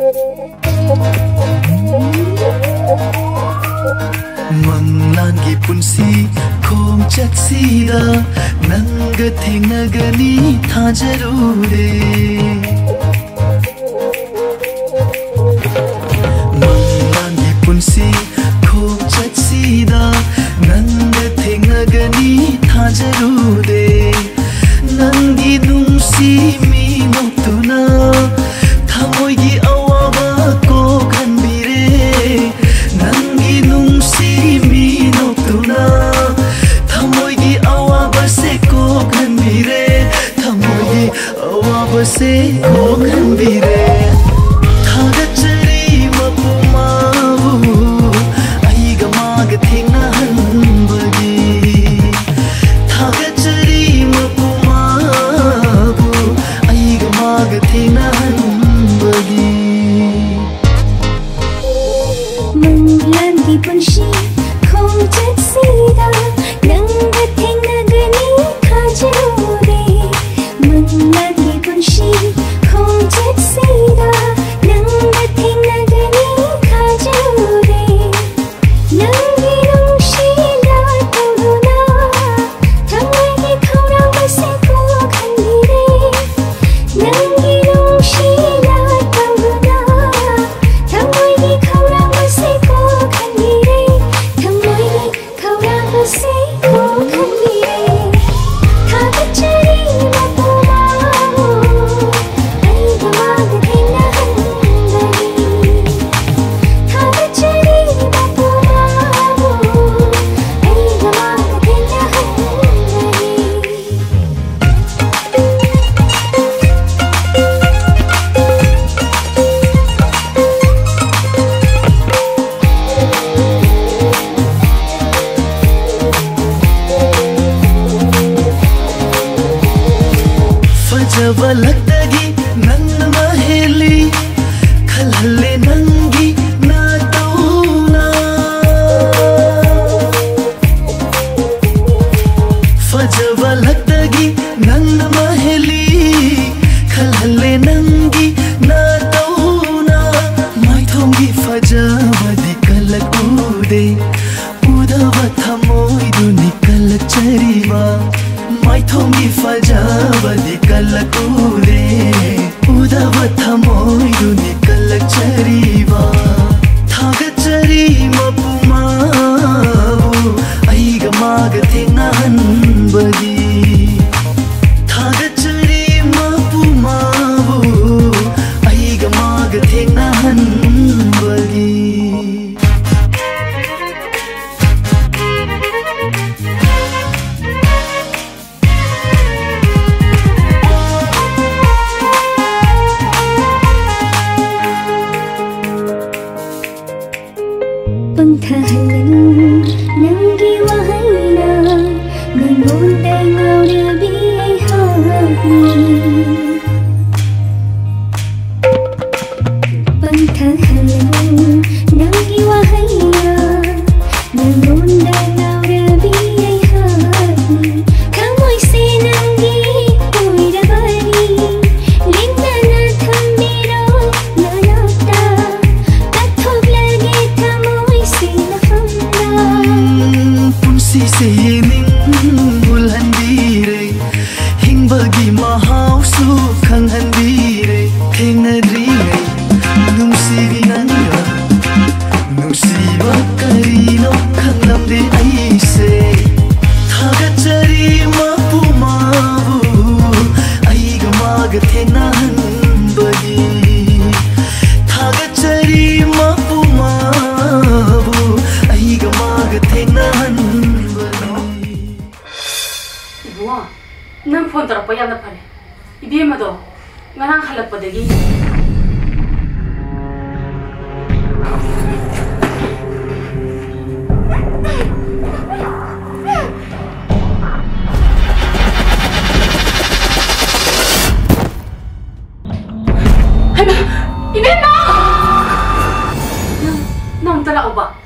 manglan gi punsi khong chatsida nanga thengnagani thajarure manglan gi punsi khong chatsida nanga thengnagani thajarure nangi nungsi mi noktuna thamoi gi awaba ko khanbire nangi nungsi mi noktuna thamoi gi awaba se ko khanbire thamoi gi awaba se ko khanbire thagachari mapumabu aiga maga thengna hanbagi thagachari mapumabu aiga maga thengna hanbagi manglan gi punsi khong chatsida nanga thengnagani thajarure manglan gi punsi khong chatsida nanga thengnagani thajarure nangi nungsina tawduna thamoi gi khawrangba se ko khanbire nangi nungsina tawduna thamoi gi khawrangba se ko khanbire thamoi gi khawrangba se ko khanbire thagachari mapumabu aiga maga thengna hanbagi thagachari mapumabu aiga maga thengna fajaba lagdagi nanna maheli khalhalle nangi na tauna fajaba lagdagi nanna maheli khalhalle nangi na tauna maithongi fajaba dikalak ude udava thamoi duni kalak chariba maithongi fajaba dikalak ude udava thamoi duni kalak chariba thagachari mapumabu aiga maga thengna hanbagi thagachari mapumabu aiga maga thengna hanbagi pangthahalan nangi wahayna nangonda ngaurabi ai hawni pangthahalan nangi wahayna nangonda ngaurabi ai hawni thamoi se nangi oirabari lingna thambiro nanakta kathok lage thamoi se nahamna punsi se ning bulhanbire hingbagi mahau su khanghanbire thengnadringai nungsiri nanga nungsiba karino khanglamde aise thagachari mapumabu aiga maga thengna hanbagi thagachari mapumabu aiga maga thengna hanbagi ibuwa nang phone tarak pa yana phane ibema do ngarang halakpadagi Ibema! Nang tala ba?